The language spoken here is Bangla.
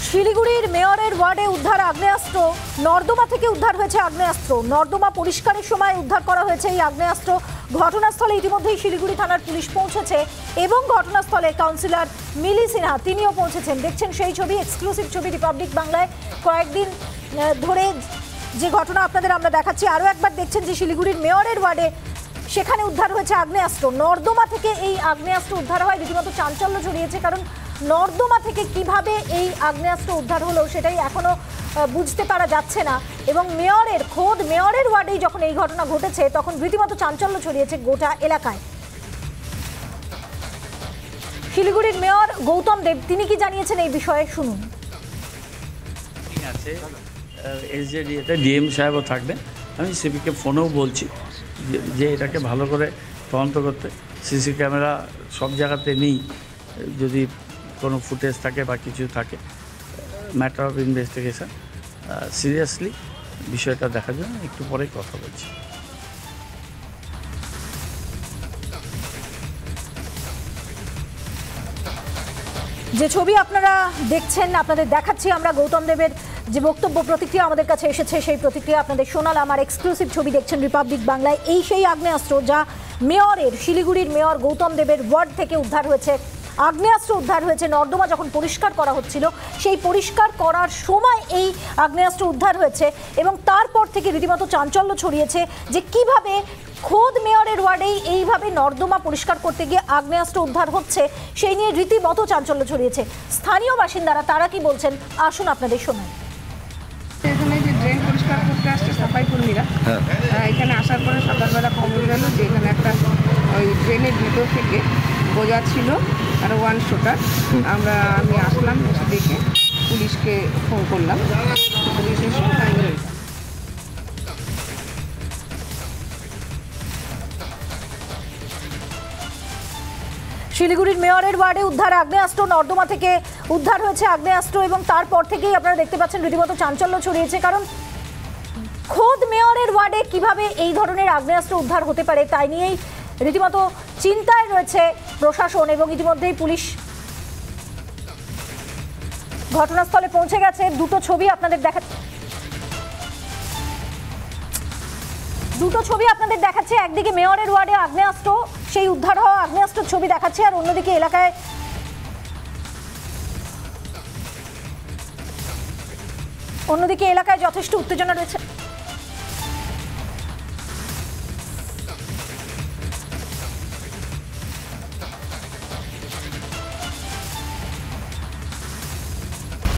শিলিগুড়ির মেয়রের ওয়ার্ডে উদ্ধার আগ্নেয়াস্ত্র। নর্দমা থেকে উদ্ধার হয়েছে আগ্নেয়াস্ত্র। নর্দমা পরিষ্কারের সময় উদ্ধার করা হয়েছে এই আগ্নেয়াস্ত্র। ঘটনাস্থলে ইতিমধ্যেই শিলিগুড়ি থানার পুলিশ পৌঁছেছে এবং ঘটনাস্থলে কাউন্সিলর মিলি সিনহা তিনিও পৌঁছেছেন। দেখছেন সেই ছবি, এক্সক্লুসিভ ছবি রিপাবলিক বাংলায়। কয়েকদিন ধরে যে ঘটনা আপনাদের আমরা দেখাচ্ছি, আরও একবার দেখছেন যে শিলিগুড়ির মেয়রের ওয়ার্ডে সেখানে উদ্ধার হয়েছে আগ্নেয়াস্ত্র। নর্দমা থেকে এই আগ্নেয়াস্ত্র উদ্ধার হয়, রীতিমতো চাঞ্চল্য ছড়িয়েছে। কারণ নর্দমা থেকে কিভাবে এই আগ্নেয়াস্ত্র উদ্ধার হলো সেটাই এখনো বুঝতে পারা যাচ্ছে না। এবং খোদ মেয়রের ওয়ার্ডেই যখন এই ঘটনা ঘটেছে তখন রীতিমতো চাঞ্চল্য ছড়িয়েছে গোটা এলাকায়। শিলিগুড়ির মেয়র গৌতম দেব তিনি কি জানিয়েছেন এই বিষয়ে শুনুন। এসজেডিএতে ডিএম সাহেবও থাকবেন। আমি সিপিকে ফোনেও বলছি যে এটাকে ভালো করে তদন্ত করতে। সিসি ক্যামেরা সব জায়গাতে নেই, যদি কোনো ফুটেজ থাকে বা কিছু থাকে, ম্যাটার অফ ইনভেস্টিগেশন, সিরিয়াসলি বিষয়টা দেখার জন্য একটু পরে কথা বলছি। যে ছবি আপনারা দেখছেন, আপনাদের দেখাচ্ছি আমরা গৌতম দেবের যে বক্তব্য, প্রতিক্রিয়া আমাদের কাছে এসেছে, সেই প্রতিক্রিয়া আপনাদের শোনালাম। আর এক্সক্লুসিভ ছবি দেখছেন রিপাবলিক বাংলায়। এই সেই আগ্নেয়াস্ত্র যা শিলিগুড়ির মেয়র গৌতম দেবের ওয়ার্ড থেকে উদ্ধার হয়েছে। আগ্নেয়াস্ত্র উদ্ধার হয়েছে নর্দমা যখন পরিষ্কার করা হচ্ছিল, সেই পরিষ্কার করার সময় এই আগ্নেয়াস্ত্র উদ্ধার হয়েছে। এবং তারপর থেকে রীতিমতো চাঞ্চল্য ছড়িয়েছে যে কিভাবে খোদ মেয়রের ওয়ার্ডেই এইভাবে নর্দমা পরিষ্কার করতে গিয়ে আগ্নেয়াস্ত্র উদ্ধার হচ্ছে, সেই নিয়ে রীতিমতো চাঞ্চল্য ছড়িয়েছে। স্থানীয় বাসিন্দারা তারা কি বলছেন আসুন আপনাদের শোনান। এখানে যে ড্রেন পরিষ্কার করতে আসছে সাফাই কর্মীরা, এখানে আসার পরে সকালবেলা খবর গেল যে এখানে একটা ওই ড্রেনের ভিতর থেকে বোঝা ছিল আর ওয়ান শোটার। আমি আসলাম, এসে দেখে পুলিশকে ফোন করলাম, পুলিশ এসে ফাইনাল। শিলিগুড়ির মেয়রের ওয়ার্ডে উদ্ধার আগ্নেয়াস্ত্র। নর্দমা থেকে উদ্ধার হয়েছে আগ্নেয়াস্ত্র এবং তারপর থেকেই আপনারা দেখতে পাচ্ছেন রীতিমতো চাঞ্চল্য ছড়িয়েছে। কারণ খোদ মেয়রের ওয়ার্ডে কিভাবে এই ধরনের আগ্নেয়াস্ত্র উদ্ধার হতে পারে তাই নিয়েই রীতিমতো চিন্তায় রয়েছে প্রশাসন। এবং ইতিমধ্যেই পুলিশ ঘটনাস্থলে পৌঁছে গেছে। দুটো ছবি আপনাদের দেখাচ্ছে। একদিকে মেয়রের ওয়ার্ডে আগ্নেয়াস্ত্র, সেই উদ্ধার হওয়া আগ্নেয়াস্ত্রের ছবি দেখাচ্ছে, আর অন্যদিকে এলাকায় যথেষ্ট উত্তেজনা রয়েছে।